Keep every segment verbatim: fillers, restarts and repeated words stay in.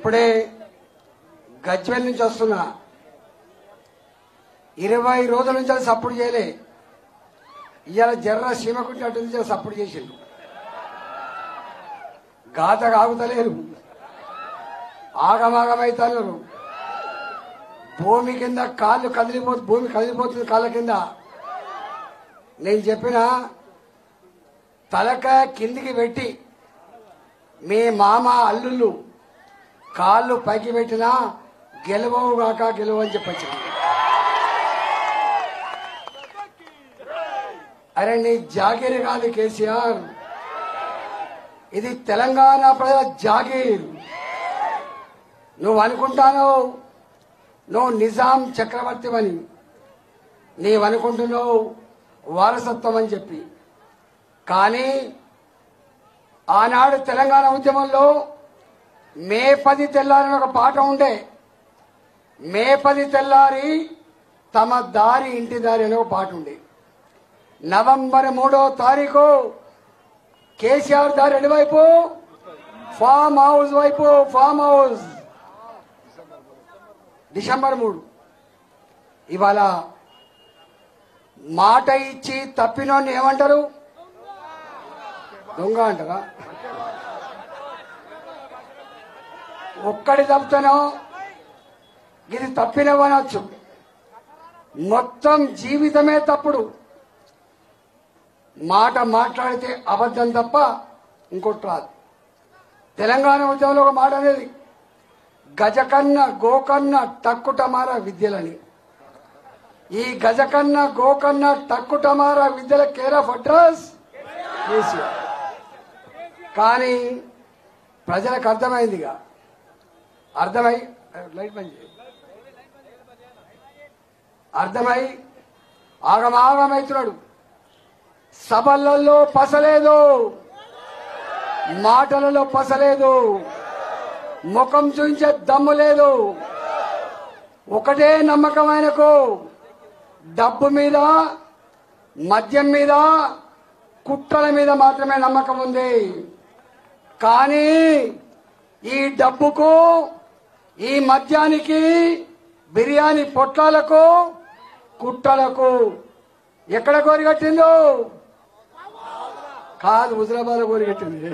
ఇప్పుడే గజ్వెల్ నుంచి వస్తున్నా. ఇరవై రోజుల నుంచి సపోర్ట్ చేయలే. ఇవాళ జర్ర సీమకుంటి నుంచి సపోర్ట్ చేసిండు. గాత కాగుతలేరు, ఆగమాగమైతారు. భూమి కింద కాళ్ళు కదిలిపోతు భూమి కదిలిపోతుంది కాళ్ళ కింద. నేను చెప్పిన తలక కిందికి పెట్టి మీ మామ అల్లుళ్ళు కాళ్ళు పైకి పెట్టినా గెలవవు గాక గెలవు అని చెప్పచ్చు. అరే నీ జాగీర్ కాదు కేసీఆర్, ఇది తెలంగాణ ప్రజల జాగీర్. నువ్వు అనుకుంటాను నువ్వు నిజాం చక్రవర్తి అని, నీవనుకుంటున్నావు వారసత్వం అని చెప్పి. కానీ ఆనాడు తెలంగాణ ఉద్యమంలో మే పది తెల్లారి ఒక పాట ఉండే. మే పది తెల్లారి తమ దారి ఇంటి దారి అనే ఒక పాట ఉండే. నవంబర్ మూడో తారీఖు కేసీఆర్ దారి ఎటువైపు? ఫామ్ హౌస్ వైపు. ఫామ్ హౌస్ డిసెంబర్ మూడు. ఇవాళ మాట ఇచ్చి తప్పినోడిని ఏమంటారు? దొంగ అంటారా? ఒక్కడి తప్పుతానో ఇది తప్పినవనొచ్చు, మొత్తం జీవితమే తప్పుడు. మాట మాట్లాడితే అబద్ధం తప్ప ఇంకోటి రాదు. తెలంగాణ ఉద్యమంలో ఒక మాట అనేది గజకన్న గోకన్న టక్కుటమార విద్యలని. ఈ గజకన్న గోకన్న టక్కుటమార విద్యల కేర్ ఆఫ్ అడ్రస్ కేసీఆర్. కానీ ప్రజలకు అర్థమైందిగా, అర్థమై లైట్ బంద్ చేయి అర్థమై ఆగమాగమైతున్నాడు. సభలలో పసలేదు, మాటలలో పసలేదు, ముఖం చూయించే దమ్ము లేదు. ఒకటే నమ్మకం ఆయనకు, డబ్బు మీద, మద్యం మీద, కుట్రల మీద మాత్రమే నమ్మకం ఉంది. కానీ ఈ డబ్బుకు, ఈ మద్యానికి, బిర్యానీ పొట్లాలకు, కుట్రలకు ఎక్కడ కోరిగట్టిందో కాదు, హుజరాబాద్ కోరిగట్టింది.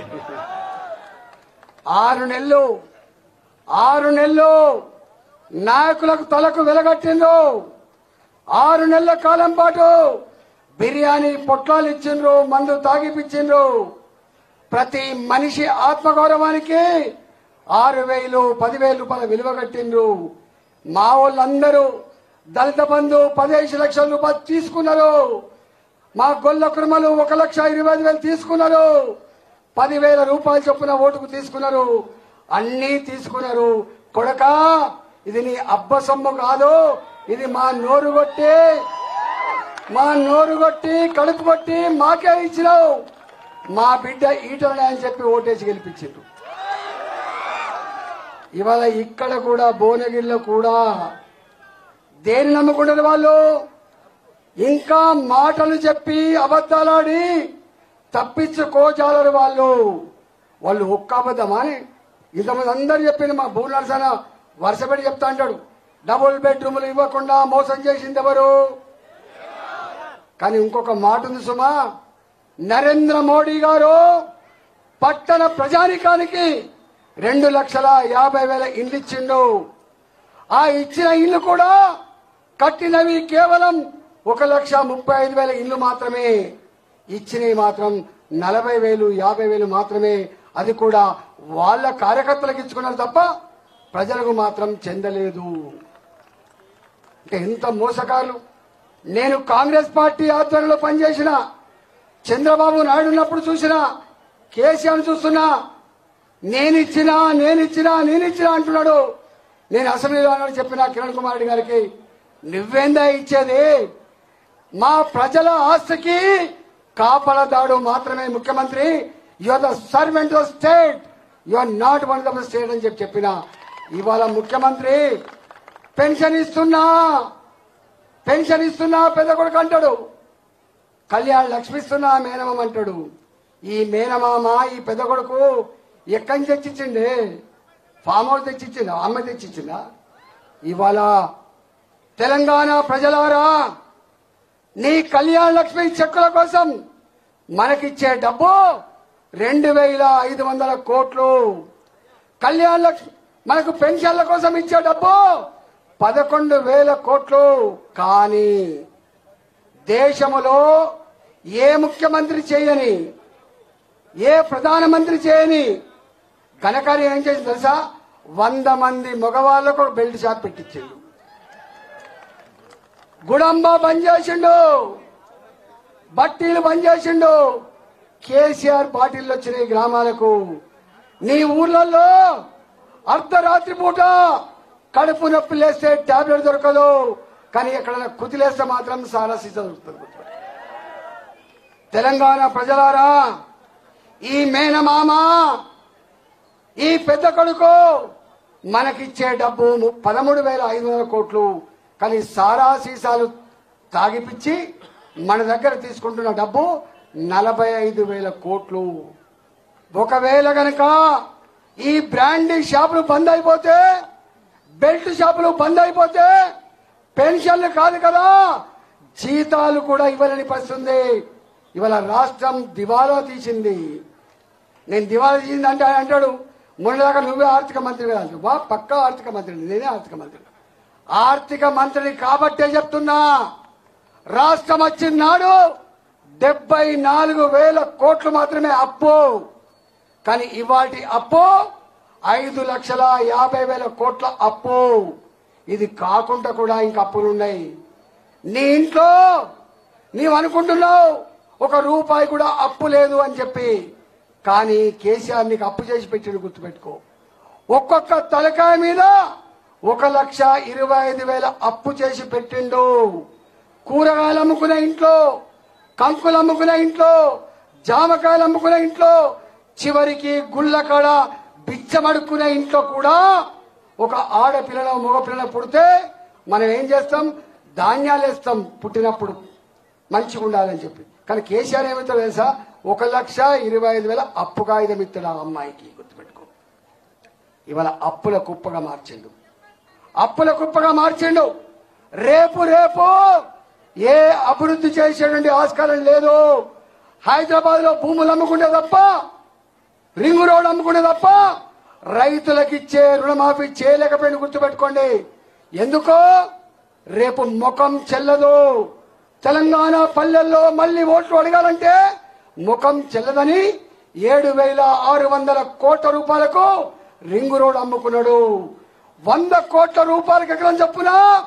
ఆరు నెలలు ఆరు నెలలు నాయకులకు తలకు వెలగట్టిండ్రు. ఆరు నెలల కాలం పాటు బిర్యానీ పొట్లాలు ఇచ్చిండ్రు, మందు తాగిపించిండ్రు. ప్రతి మనిషి ఆత్మగౌరవానికి ఆరు వేలు పదివేల రూపాయల విలువ కట్టిండ్రు. మా వాళ్ళందరూ దళిత బంధు పదిహేను లక్షల రూపాయలు తీసుకున్నారు. మా గొల్ల కుర్మలు ఒక లక్ష ఇరవై ఐదు వేలు తీసుకున్నారు. పదివేల రూపాయలు చొప్పున ఓటుకు తీసుకున్నారు. అన్నీ తీసుకున్నారు. కొడక, ఇది నీ అబ్బ సొమ్ము కాదు, ఇది మా నోరు కొట్టి మా నోరు కొట్టి కడుపు కొట్టి మాకే ఇచ్చినావు. మా బిడ్డ ఈటలనే అని చెప్పి ఓటేసి గెలిపించారు. ఇవాళ ఇక్కడ కూడా భువనగిరిలో కూడా దేని నమ్ముకుంటారు వాళ్ళు? ఇంకా మాటలు చెప్పి అబద్ధాలాడి తప్పించుకోజాలరు వాళ్ళు. వాళ్ళు ఒక్క అబద్ధమా అని ఇంతమంది అందరూ చెప్పింది. మా భూ నరసన వరుసపెట్టి చెప్తా అంటాడు, డబుల్ బెడ్రూములు ఇవ్వకుండా మోసం చేసింది ఎవరు? కానీ ఇంకొక మాట ఉంది సుమా, నరేంద్ర మోడీ గారు పట్టణ ప్రజానికానికి రెండు లక్షల యాభై వేల ఇల్లు ఇచ్చిండు. ఆ ఇచ్చిన ఇల్లు కూడా కట్టినవి కేవలం ఒక లక్ష ముప్పై ఐదు వేల ఇల్లు మాత్రమే. ఇచ్చినవి మాత్రం నలభై వేలు యాభై వేలు మాత్రమే. అది కూడా వాళ్ళ కార్యకర్తలకు ఇచ్చుకున్నారు తప్ప ప్రజలకు మాత్రం చెందలేదు. అంటే ఎంత మోసకారులు. నేను కాంగ్రెస్ పార్టీ ఆధ్వర్యంలో పనిచేసిన, చంద్రబాబు నాయుడు ఉన్నప్పుడు చూసిన, కేసీఆర్ చూస్తున్నా, నేనిచ్చినా నేనిచ్చినా నేనిచ్చినా అంటున్నాడు. నేను అసెంబ్లీలో అన్నాడు చెప్పిన కిరణ్ కుమార్ రెడ్డి గారికి, నువ్వేందా ఇచ్చేది? మా ప్రజల ఆస్తికి కాపలదాడు మాత్రమే ముఖ్యమంత్రి. You are the servant of state, you are not one of the state అని చెప్పి చెప్పిన. ఇవాళ ముఖ్యమంత్రి పెన్షన్ ఇస్తున్నా పెన్షన్ ఇస్తున్నా పెద్ద కొడుకు అంటాడు, కళ్యాణ్ లక్ష్మి ఇస్తున్నా మేనమామ అంటాడు. ఈ మేనమామ ఈ పెద్ద కొడుకు ఎక్కడి నుంచి తెచ్చిచ్చిండే? Farm house తెచ్చిచ్చిందా? అమ్మ తెచ్చిచ్చిందా? ఇవాళ తెలంగాణ ప్రజలారా, నీ కళ్యాణ లక్ష్మి చెక్కుల కోసం మనకిచ్చే డబ్బు రెండు వేల ఐదు వందల కోట్లు. కళ్యాణ లక్ష్మి మనకు పెన్షన్ల కోసం ఇచ్చే డబ్బు పదకొండు వేల కోట్లు. కానీ దేశములో ఏ ముఖ్యమంత్రి చేయని, ఏ ప్రధానమంత్రి చేయని ఘనకార్యం ఏం చేసింది తెలుసా? వంద మంది మగవాళ్లకు బెల్ట్ షాప్ పెట్టించిండు, గుడంబ బంద్ చేసిండు, బట్టీలు బంద్ చేసిండు. కేసీఆర్ బాటిల్లో వచ్చినాయి గ్రామాలకు. నీ ఊర్లలో అర్ధరాత్రి పూట కడుపు నొప్పి లేస్తే టాబ్లెట్ దొరకదు, కానీ ఎక్కడైనా కుదిలేస్తే మాత్రం సారా సీసా దొరుకుతుంది. తెలంగాణ ప్రజలారా, ఈ మేనమామ, ఈ పెద్ద కొడుకు మనకిచ్చే డబ్బు పదమూడు వేల ఐదు వందల కోట్లు. కానీ సారా సీసాలు తాగిపిచ్చి మన దగ్గర తీసుకుంటున్న డబ్బు నలభై ఐదు వేల కోట్లు. ఒకవేళ గనక ఈ బ్రాండీ షాపులు బంద్ అయిపోతే, బెల్ట్ షాపులు బంద్ అయిపోతే పెన్షన్లు కాదు కదా, జీతాలు కూడా ఇవ్వాలని పరిస్థితుంది. ఇవాళ రాష్ట్రం దివాలా తీసింది. నేను దివాలా తీసింది అంటే ఆయన అంటాడు, మొన్నదాకా నువ్వే ఆర్థిక మంత్రి కదా. వా పక్కా ఆర్థిక మంత్రి, నేనే ఆర్థిక మంత్రి. ఆర్థిక మంత్రిని కాబట్టే చెప్తున్నా, రాష్ట్రం వచ్చిన నాడు డెబ్బై నాలుగు వేల కోట్లు మాత్రమే అప్పు. కానీ ఇవాటి అప్పు ఐదు లక్షల యాభై వేల కోట్ల అప్పు. ఇది కాకుండా కూడా ఇంకా అప్పులున్నాయి. నీ ఇంట్లో నీవు అనుకుంటున్నావు ఒక రూపాయి కూడా అప్పు లేదు అని చెప్పి, కానీ కేసీఆర్ నీకు అప్పు చేసి పెట్టిండు, గుర్తుపెట్టుకో. ఒక్కొక్క తలకాయ మీద ఒక లక్ష ఇరవై ఐదు వేల అప్పు చేసి పెట్టిండు. కూరగాయలు అమ్ముకునే ఇంట్లో, కంకులు అమ్ముకునే ఇంట్లో, జామకాయలు అమ్ముకునే ఇంట్లో, చివరికి గుళ్ళ కాడ బిచ్చమడుక్కునే ఇంట్లో కూడా ఒక ఆడపిల్లలో మగపిల్లలో పుడితే మనం ఏం చేస్తాం? ధాన్యాలు వేస్తాం పుట్టినప్పుడు మంచిగా ఉండాలని చెప్పి. కానీ కేసీఆర్ ఏమిస్తాడు తెలుసా? ఒక లక్ష ఇరవై ఐదు వేల అప్పు కాగితం ఇస్తాడు ఆ అమ్మాయికి, గుర్తుపెట్టుకో. ఇవాళ అప్పుల కుప్పగా మార్చిండు, అప్పుల కుప్పగా మార్చిండు. రేపు రేపు ఏ అభివృద్ధి చేసేటువంటి ఆస్కారం లేదు. హైదరాబాద్ లో భూములు అమ్ముకుంటే తప్ప, రింగు రోడ్ అమ్ముకుంటే తప్ప రైతులకు ఇచ్చే రుణమాఫీ చేయలేకపోయిన, గుర్తుపెట్టుకోండి. ఎందుకో రేపు ముఖం చెల్లదు. తెలంగాణ పల్లెల్లో మళ్లీ ఓట్లు అడగాలంటే ముఖం చెల్లదని ఏడు వేల ఆరు వందల కోట్ల రూపాయలకు రింగు రోడ్ అమ్ముకున్నాడు. వంద కోట్ల రూపాయలకు ఎకరం చొప్పున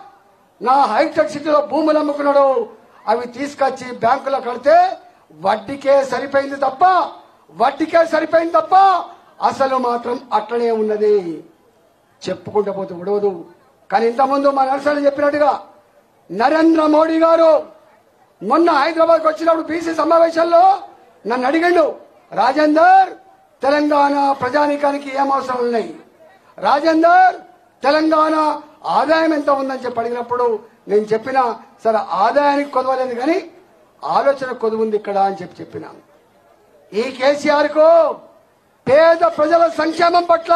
నా హైటెక్ సిటీలో భూములు అమ్ముకున్నాడు. అవి తీసుకొచ్చి బ్యాంకులో కడితే వడ్డీకే సరిపోయింది తప్ప, వడ్డీకే సరిపోయింది తప్ప అసలు మాత్రం అట్లనే ఉన్నది. చెప్పుకుంటూ పోతే ఉడవదు. కానీ ఇంతకుముందు మా నరసని చెప్పినట్టుగా నరేంద్ర మోడీ గారు మొన్న హైదరాబాద్కి వచ్చినప్పుడు బీసీ సమావేశంలో నన్ను అడిగిండు, రాజేందర్ తెలంగాణ ప్రజానీకానికి ఏం అవసరం ఉన్నాయి, రాజేందర్ తెలంగాణ ఆదాయం ఎంత ఉందని చెప్పి అడిగినప్పుడు నేను చెప్పిన, సరే ఆదాయానికి కొదవలేదు కానీ ఆలోచన కొదువుంది ఇక్కడ అని చెప్పి చెప్పిన. ఈ కేసీఆర్ కు పేద ప్రజల సంక్షేమం పట్ల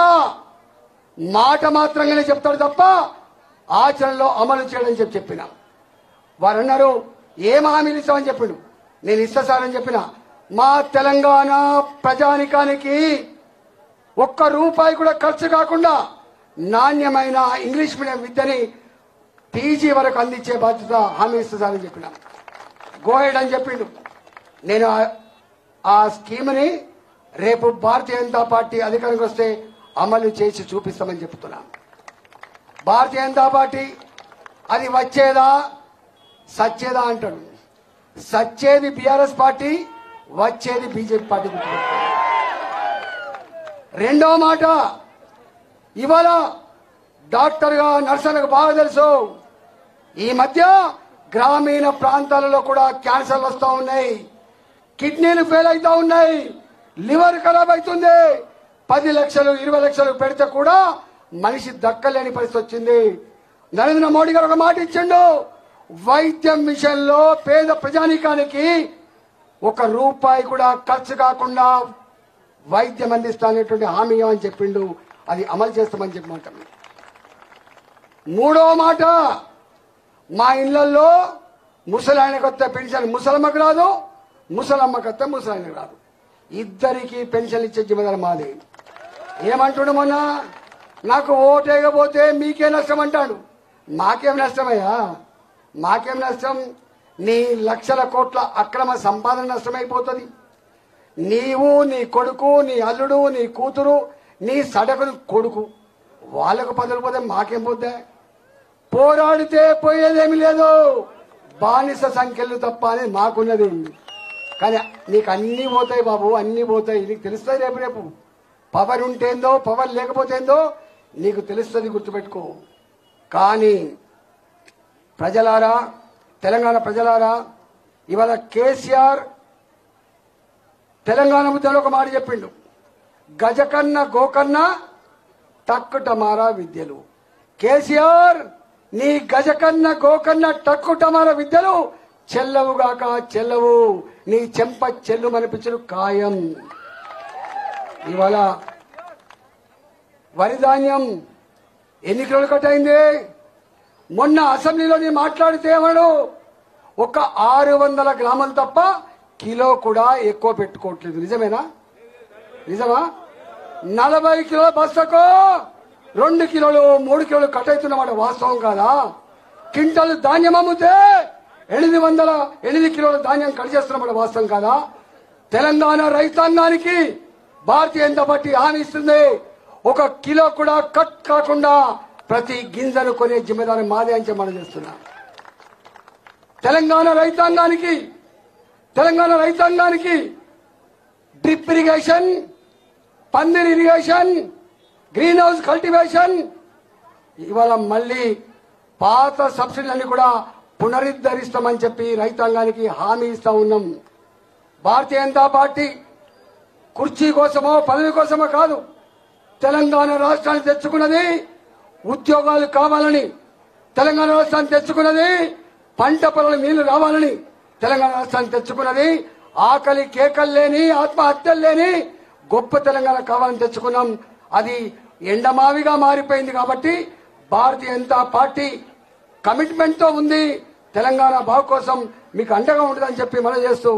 మాట మాత్రంగానే చెప్తాడు తప్ప ఆచరణలో అమలు చేయడం చెప్పి చెప్పిన. వారు అన్నారు ఏం హామీలు ఇస్తామని చెప్పిండు. నేను ఇస్తా సార్ అని చెప్పిన. మా తెలంగాణ ప్రజానికానికి ఒక్క రూపాయి కూడా ఖర్చు కాకుండా నాణ్యమైన ఇంగ్లీష్ మీడియం విద్యని పీజీ వరకు అందించే బాధ్యత హామీ ఇస్తా సార్ అని చెప్పిన. గోహెడ్ అని చెప్పిండు. నేను ఆ స్కీమ్ని రేపు భారతీయ జనతా పార్టీ అధికారంకి వస్తే అమలు చేసి చూపిస్తామని చెప్తున్నా. భారతీయ జనతా పార్టీ అది వచ్చేదా సచ్చేదా అంటాడు. సచ్చేది బీఆర్ఎస్ పార్టీ, వచ్చేది బీజేపీ పార్టీ. రెండో మాట, ఇవాళ డాక్టర్ గా నర్సనకు బాగా తెలుసు, ఈ మధ్య గ్రామీణ ప్రాంతాలలో కూడా క్యాన్సర్లు వస్తూ ఉన్నాయి, కిడ్నీలు ఫెయిల్ అవుతా ఉన్నాయి, లివర్ ఖరాబ్ అవుతుంది. పది లక్షలు ఇరవై లక్షలు పెడితే కూడా మనిషి దక్కలేని పరిస్థితి వచ్చింది. నరేంద్ర మోడీ గారు ఒక మాట ఇచ్చిండు, వైద్యం విషయంలో పేద ప్రజానీకానికి ఒక రూపాయి కూడా ఖర్చు కాకుండా వైద్యం అందిస్తానేటువంటి హామీ అని చెప్పిండు. అది అమలు చేస్తామని చెప్పి మాట. మూడో మాట, మా ఇళ్లలో ముసలాయనకు వస్తే పెన్షన్ ముసలమ్మకు రాదు, ముసలమ్మకు వస్తే ముసలాయనకు రాదు. ఇద్దరికి పెన్షన్ ఇచ్చే జిమ్మదారు మాది. ఏమంటుండు మొన్న, నాకు ఓటేయకపోతే మీకే నష్టం అంటాడు. మాకేం నష్టమయ్యా? మాకేం నష్టం? నీ లక్షల కోట్ల అక్రమ సంపాదన నష్టమైపోతుంది. నీవు, నీ కొడుకు, నీ అల్లుడు, నీ కూతురు, నీ సడకుడు కొడుకు వాళ్ళకు పదవులు పోతే మాకేం పోతే? పోరాడితే పోయేదేమి లేదు, బానిస సంఖ్యలు తప్ప అనేది మాకున్నది. కానీ నీకు అన్నీ పోతాయి బాబు, అన్నీ పోతాయి. నీకు తెలుస్తుంది రేపు రేపు పవర్ ఉంటేందో పవర్ లేకపోతేందో నీకు తెలుస్తుంది, గుర్తుపెట్టుకో. కానీ ప్రజలారా, తెలంగాణ ప్రజలారా, ఇవాళ కేసీఆర్ తెలంగాణ ముద్దలో ఒక మాట చెప్పిండు, గజకన్న గోకన్న టక్కుటమారా విద్యలు. కేసీఆర్, నీ గజకన్న గోకన్న టక్కుటమారా విద్యలు చెల్లవుగాక చెల్లవు, నీ చెంప చెల్లు మనిపించడు ఖాయం. ఇవాళ వరి ధాన్యం ఎన్ని కిలోలు కట్టయింది? మొన్న అసెంబ్లీలో నేను మాట్లాడితే ఏమడు, ఒక ఆరు వందల గ్రాములు తప్ప కిలో కూడా ఎక్కువ పెట్టుకోవట్లేదు. నిజమేనా? నిజమా? నలభై కిలోల బస్తకు రెండు కిలోలు మూడు కిలోలు కట్ అవుతున్నమాట. వాస్తవం కాదా? క్వింటల్ ధాన్యం అమ్మితే ఎనిమిది వందల ఎనిమిది కిలోల ధాన్యం కట్ చేస్తున్నమాట. వాస్తవం కాదా? తెలంగాణ రైతాంగానికి భారతీయ జనతా పార్టీ హామీ ఇస్తుంది, ఒక కిలో కూడా కట్ కాకుండా ప్రతి గింజను కొనే జిమ్మేదారి మాదే అని మనం చేస్తున్నాం. తెలంగాణ రైతాంగానికి తెలంగాణ రైతాంగానికి డ్రిప్ ఇరిగేషన్, పందిర్ ఇరిగేషన్, గ్రీన్ హౌస్ కల్టివేషన్, ఇవాళ మళ్ళీ పాత సబ్సిడీలన్నీ కూడా పునరుద్ధరిస్తామని చెప్పి రైతాంగానికి హామీ ఇస్తా ఉన్నాం. భారతీయ జనతా పార్టీ కుర్చీ కోసమో పదవి కోసమో కాదు, తెలంగాణ రాష్ట్రాన్ని తెచ్చుకున్నది ఉద్యోగాలు కావాలని, తెలంగాణ రాష్ట్రాన్ని తెచ్చుకున్నది పంట పొలాల నీళ్లు రావాలని, తెలంగాణ రాష్ట్రాన్ని తెచ్చుకున్నది ఆకలి కేకలు లేని, ఆత్మహత్యలు లేని గొప్ప తెలంగాణ కావాలని తెచ్చుకున్నాం. అది ఎండమావిగా మారిపోయింది. కాబట్టి భారతీయ జనతా పార్టీ కమిట్మెంట్ తో ఉంది. తెలంగాణ బాగు కోసం మీకు అండగా ఉంటుందని చెప్పి మనం చేస్తూ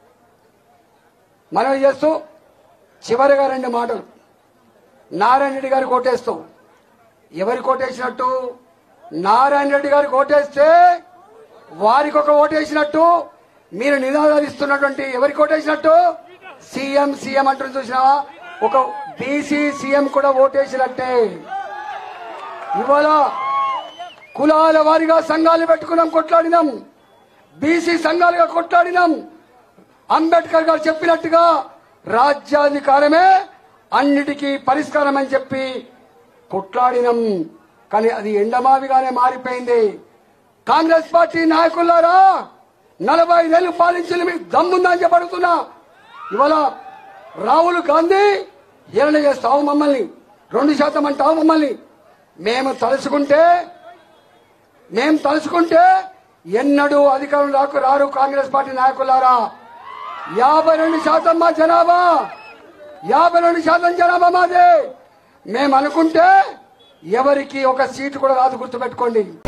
మనం చేస్తూ చివరిగా రెండు మాటలు. నారాయణ రెడ్డి గారికి ఓటేస్తూ, ఎవరి కోటేసినట్టు? నారాయణ రెడ్డి గారికి ఓటేస్తే వారికి ఒక ఓటేసినట్టు. మీరు నినాదాలు ఇస్తున్నటువంటి ఎవరికి ఓటేసినట్టు? సీఎం సీఎం అంటూ చూసినావా? ఒక బీసీ సీఎం కూడా ఓటేసినట్టే. ఇవాళ కులాల వారిగా సంఘాలు పెట్టుకున్నాం, కొట్లాడినాం, బీసీ సంఘాలుగా కొట్లాడినాం. అంబేద్కర్ గారు చెప్పినట్టుగా రాజ్యాధికారమే అన్నిటికీ పరిష్కారం అని చెప్పి కొట్లాడినాం. కానీ అది ఎండమావిగానే మారిపోయింది. కాంగ్రెస్ పార్టీ నాయకులారా, నలభై ఐదేళ్లు పాలించిన మీకు దమ్ముందని చెప్పడుతున్నా. ఇవాళ రాహుల్ గాంధీ ఏమైనా చేస్తావు మమ్మల్ని, రెండు శాతం అంటావు మమ్మల్ని. మేము తలుచుకుంటే మేము తలుచుకుంటే ఎన్నడూ అధికారం రాకు రారు కాంగ్రెస్ పార్టీ నాయకులారా. యాభై రెండు శాతం మా జనాభా, యాభై రెండు శాతం జనాభా మాదే. మేము అనుకుంటే ఎవరికి ఒక సీటు కూడా రాదు, గుర్తుపెట్టుకోండి.